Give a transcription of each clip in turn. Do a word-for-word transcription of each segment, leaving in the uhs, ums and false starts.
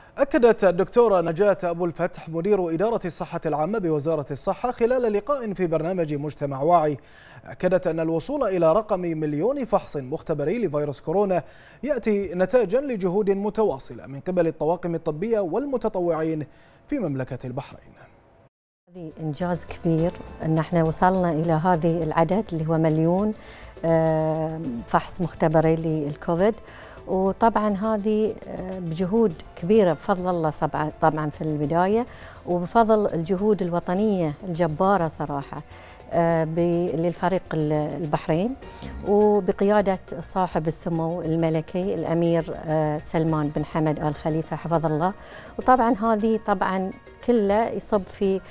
أكدت الدكتورة نجاة أبو الفتح مدير إدارة الصحة العامة بوزارة الصحة خلال لقاء في برنامج مجتمع واعي، أكدت أن الوصول إلى رقم مليون فحص مختبري لفيروس كورونا يأتي نتاجا لجهود متواصلة من قبل الطواقم الطبية والمتطوعين في مملكة البحرين. هذه إنجاز كبير أن احنا وصلنا إلى هذه العدد اللي هو مليون فحص مختبري للكوفيد، وطبعا هذه بجهود كبيرة بفضل الله طبعا في البداية، وبفضل الجهود الوطنية الجبارة صراحة للفريق البحرين وبقيادة صاحب السمو الملكي الأمير سلمان بن حمد آل خليفة حفظ الله. وطبعا هذه طبعا كله يصب في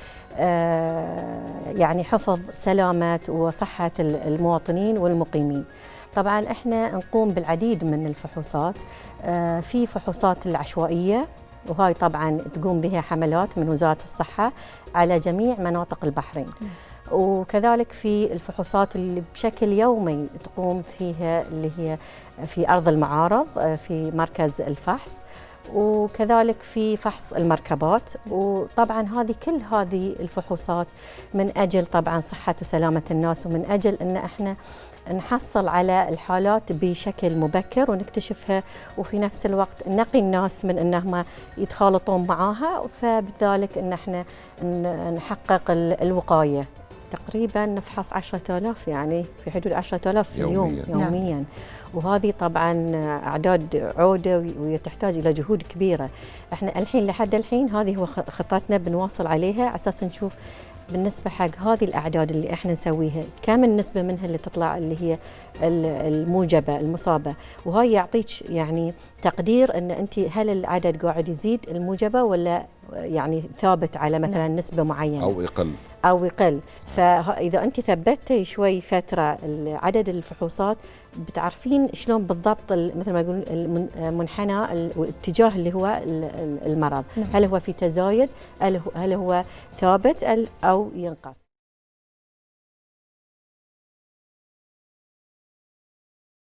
يعني حفظ سلامة وصحة المواطنين والمقيمين. طبعا احنا نقوم بالعديد من الفحوصات، في فحوصات العشوائية وهاي طبعا تقوم بها حملات من وزارة الصحة على جميع مناطق البحرين، وكذلك في الفحوصات اللي بشكل يومي تقوم فيها اللي هي في أرض المعارض في مركز الفحص، وكذلك في فحص المركبات. وطبعا هذه كل هذه الفحوصات من أجل طبعا صحة وسلامة الناس، ومن أجل أن احنا نحصل على الحالات بشكل مبكر ونكتشفها، وفي نفس الوقت نقي الناس من أنهم يتخالطون معها، فبذلك أن احنا نحقق الوقاية. تقريبا نفحص عشرة آلاف، يعني في حدود عشرة آلاف في اليوم يوميا, يومياً. نعم. وهذه طبعا أعداد عودة وتحتاج إلى جهود كبيرة. احنا الحين لحد الحين هذه هو خطتنا بنواصل عليها على أساس نشوف بالنسبة حق هذه الأعداد اللي احنا نسويها كم النسبة منها اللي تطلع اللي هي الموجبة المصابة، وهاي يعطيك يعني تقدير أن أنت هل العدد قاعد يزيد الموجبة ولا يعني ثابت على مثلا نسبة معينة أو يقل أو يقل. فإذا أنت ثبتي شوي فترة عدد الفحوصات بتعرفين شلون بالضبط مثل ما يقولون المنحنى الاتجاه اللي هو المرض، هل هو في تزايد هل هو ثابت أو ينقص.